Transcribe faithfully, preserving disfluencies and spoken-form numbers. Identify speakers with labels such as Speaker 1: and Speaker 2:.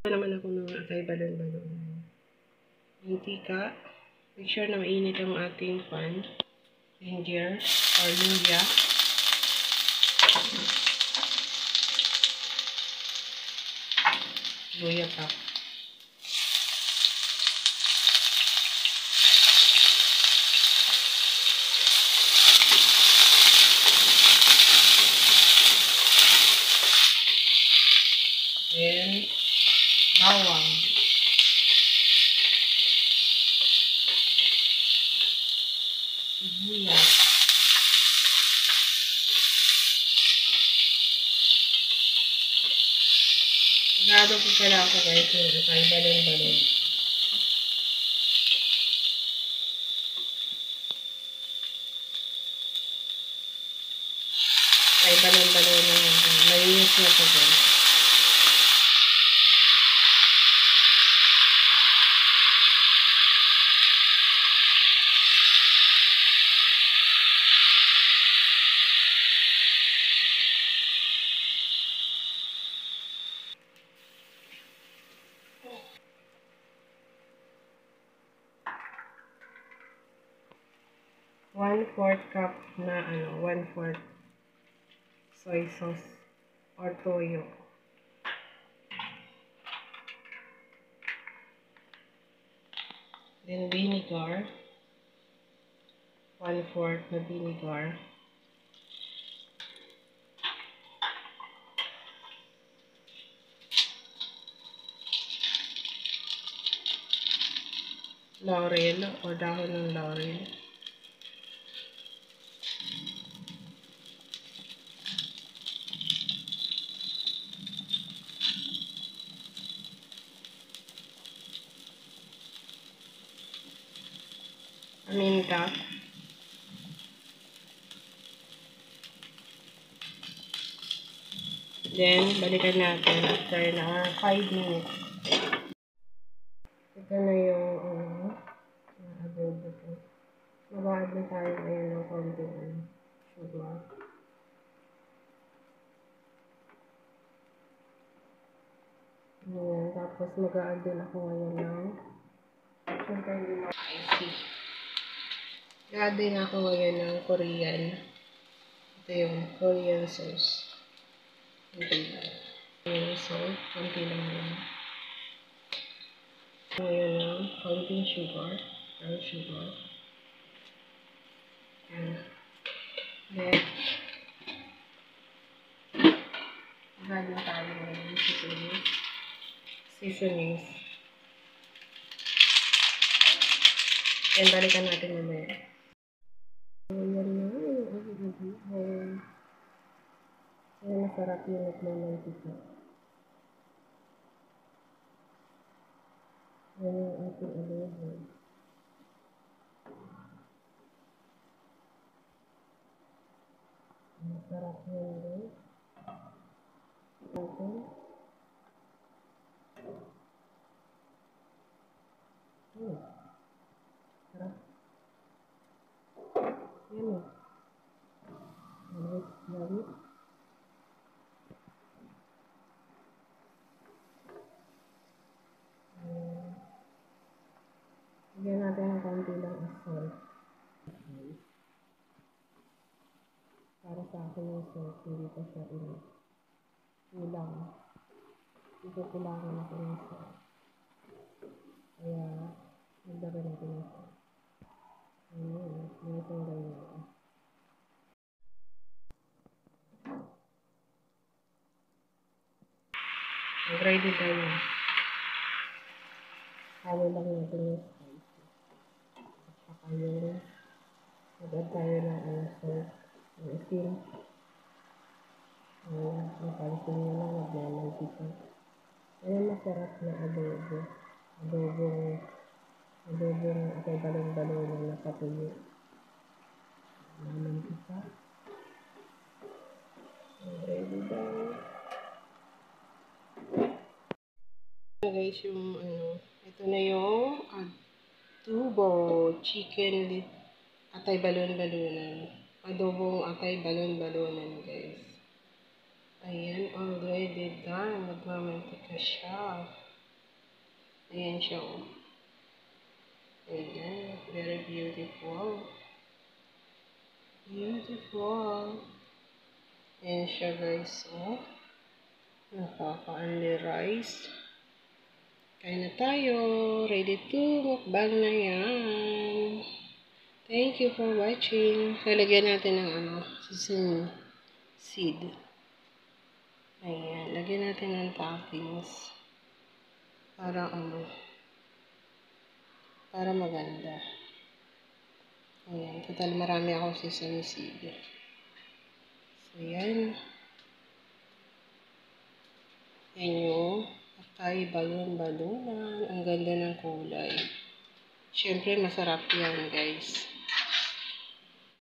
Speaker 1: naman ako ng atay balon-balon. Mantika. Make sure na mainit ang ating pan. Ginger or luya. Luya pa. Then, bawang. Sibuyas. Sigado po pala ako guys yung kay balon-balon. Kay balon-balon na yan. Malinis na po guys. one fourth cup na ano, one fourth soy sauce or toyo. Then vinegar. one fourth na vinegar. Laurel o dahon ng laurel. Paminta. Then, balikan natin after na five minutes. Ito na yung ano, na-adobo ko. Mag-add na tayo ngayon ng konting sugar. Ayan, tapos mag-add din ako ngayon ng siyempre hindi mo spicy. Mag-add din ako ngayon ng Korean. Ito yung Korean sauce. Konti lang. Korean sauce, konti lang yun. Ngayon ng konting sugar. Brown sugar. Ayan. Then, mag-add na tayo ng seasonings. Seasonings. Then, balikan natin mamaya. Ayan na. Ayan. Ayan, masarap yung nagmamantika. Ayan yung ating adobo. Masarap yun guys. Ayan. Hmm. Sarap. Ayan o. Lamit, lamit. Bigyan natin ng konti lang of salt. Para sa akin yung salt, hindi pa siya ino. Kulang. Dito kulangan ako ng salt. Kaya, nagdagan natin ng salt. Ayan, may isang ganyan. Mag-ready tayo. Halo lang natin yung spicy. At saka yung mag-add tayo ng ano, salt. Yung itim. Ayan, napansin nyo lang, nagmamantika. Ayan, masarap na adobo. Adobong, adobong atay balon-balon na napatuyo. Mamantika. Ready daw. Guys, yung ano, ito na yung adobo chicken atay balon-balonan. Adobong atay balon-balonan, guys. Ayan, already done. Nagmamantika siya. Ayan siya, oh. Ayan. Very beautiful. Beautiful. Ayan siya, guys, oh. Nakaka-only rice. Kain na tayo. Ready to mukbang na yan. Thank you for watching. Lalagyan natin ng ano, sesame seed. Ayan. Lagyan natin ng toppings. Para ano, para maganda. Ayan. Total marami ako sesame seed. So, yan. Yan yung Acai balon-balunan. Ang ganda ng kulay. Siyempre, masarap yan, guys.